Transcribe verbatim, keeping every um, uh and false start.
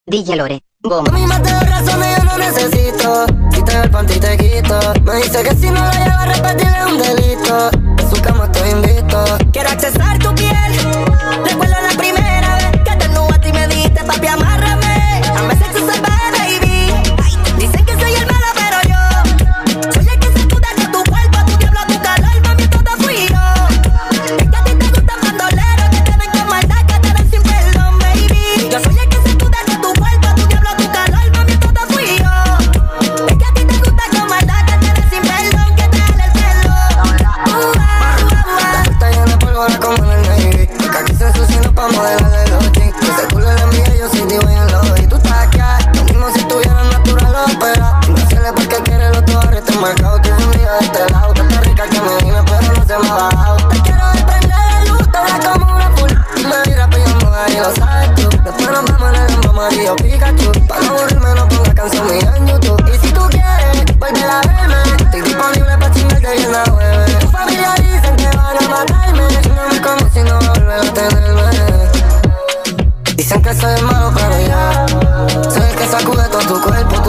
D J Lore, Goma. A mí más te doy razones, yo no necesito. Si te veo el panty te quito. Me dice que si no la llevo a repetir es un delito. En su cama estoy invito. Quiero accesar tu piel. Recuerdo la primera vez que te nubaste y me dijiste, papi, amárrame. Hazme sexo salvaje, baby. Dicen que soy el malo, pero yo soy el que se escuda con tu cuerpo, tu diablo, tu calor, mami, todo fui yo. Es que a ti te gustan bandoleros que te ven con maldad, que te ven sin perdón, baby. Yo soy el que se escuda con tu cuerpo, tu diablo, tu calor, mami, todo fui yo. Es que a ti te gusta con maldad, que te ven sin perdón, que te jale el pelo. Uh, uh, uh, La puerta llena de pólvora como en el Navy. Que aquí se ensucia y no pa' modelarle los jeans. Ese culo le envía, yo soy divo y en lo y tú estás aquí. Lo mismo si estuviera natural o opera. Imposible porque quiere los dos arrestes marcados. Tú un día de este lado. Está rica que me vine, pero no se me ha bajado. Te quiero desprender de luz, te voy como una full. Y me irá pillando ahí, lo sabes tú. Después nos vemos en el Lambo amarillo Pikachu. Pa' no aburrirme, no ponga canción mía en YouTube. Y si tú quieres, vuelve a verme. Estoy disponible pa' chingarte y en la web. Tu familia dicen que van a matarme. Chingame como si no va a volver a tenerme. Dicen que soy el malo, pero yo soy el que sacude todo tu cuerpo.